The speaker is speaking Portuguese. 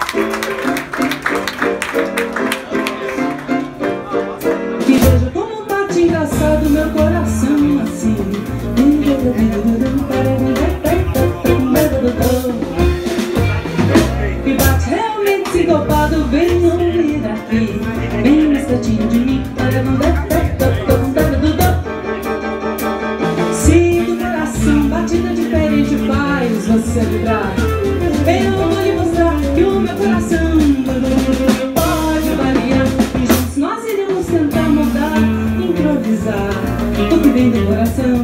E veja como bate engraçado meu coração assim. E bate realmente sincopado bem no ouvido aqui, bem mais pertinho de mim. Se do coração batida diferente faz você vibrar, eu vou lhe mostrar que o meu coração pode variar. E juntos nós iremos tentar mudar, improvisar o que vem do coração.